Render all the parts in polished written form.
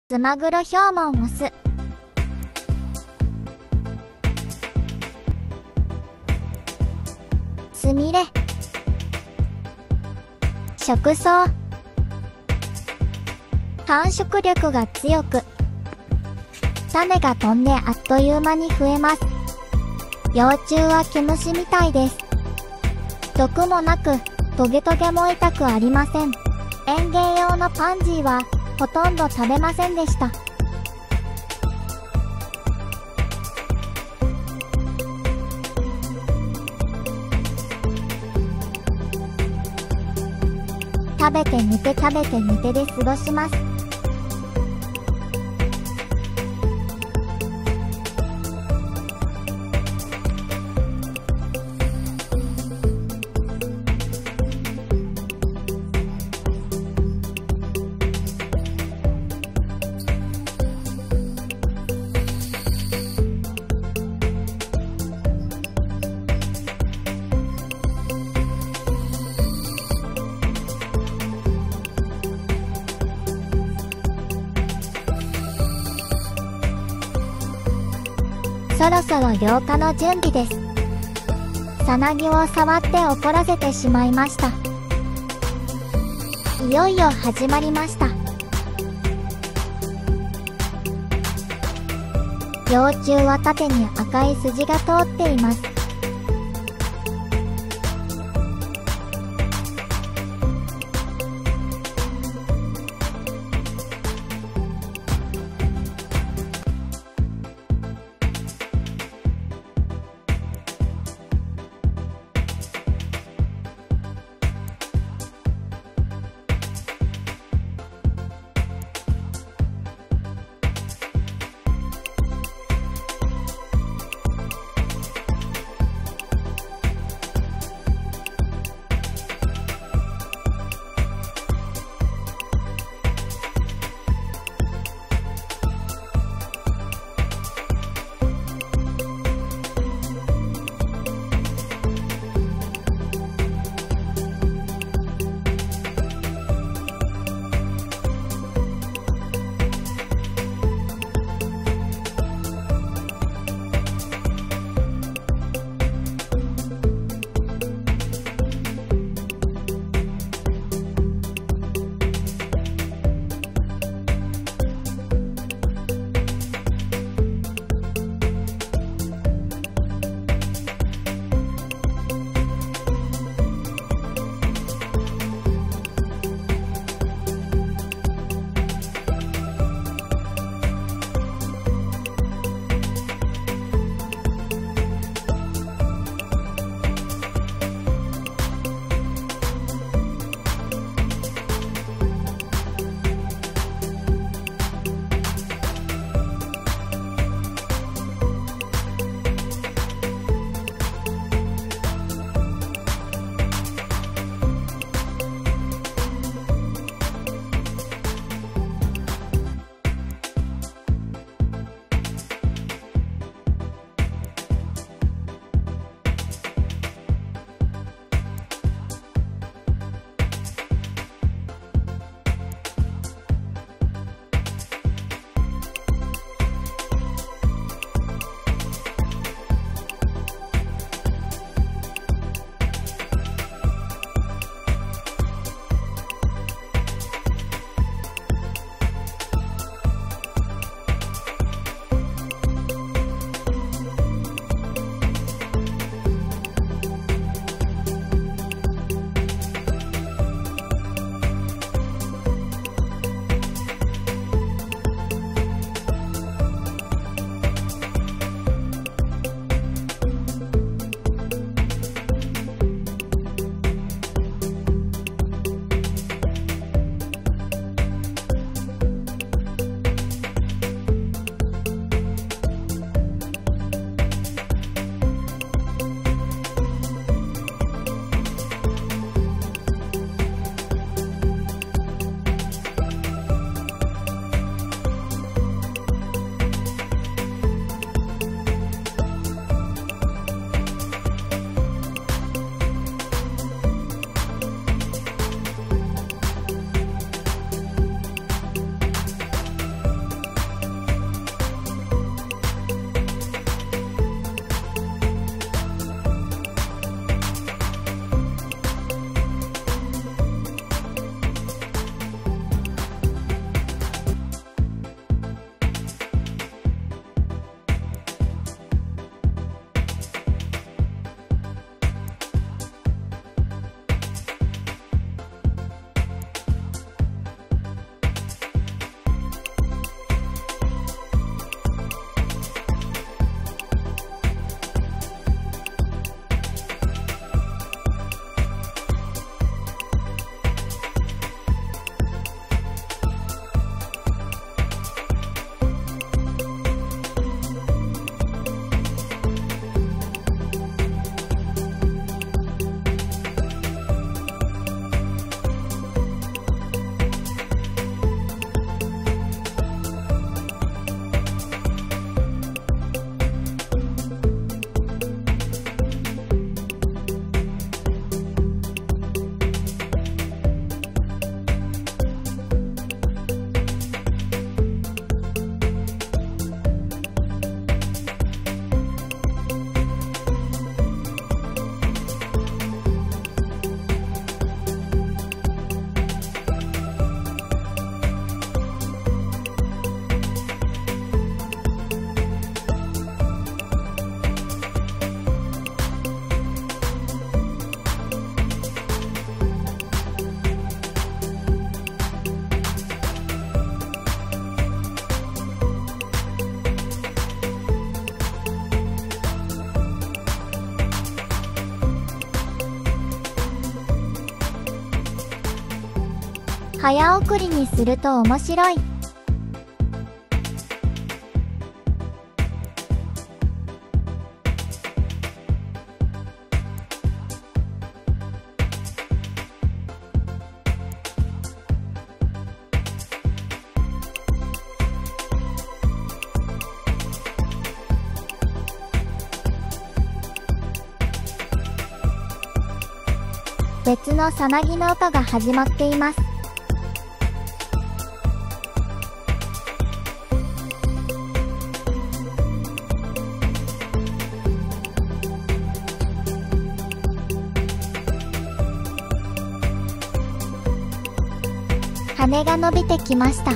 スマグロヒョウモンオス。スミレ。食草。繁殖力が強く、種が飛んであっという間に増えます。幼虫は毛虫みたいです。毒もなく、トゲトゲも痛くありません。園芸用のパンジーはほとんど食べませんでした。食べて寝て食べて寝てで過ごします。そろそろ涼化の準備です。さなぎを触って怒らせてしまいました。いよいよ始まりました。幼虫は縦に赤い筋が通っています。 早送りにすると面白い。別のさなぎの歌が始まっています。羽が伸びてきました。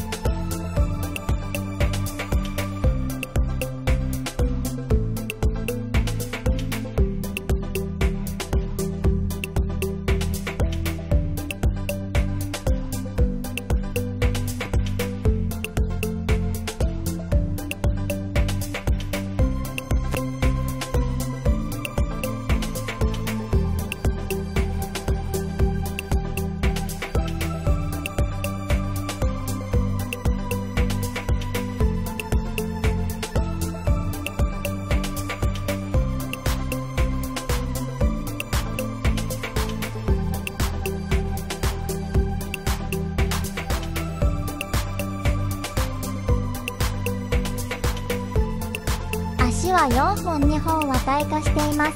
足は4本2本は退化しています。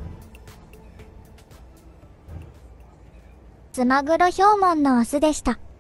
ツマグロヒョウモンのオスでした。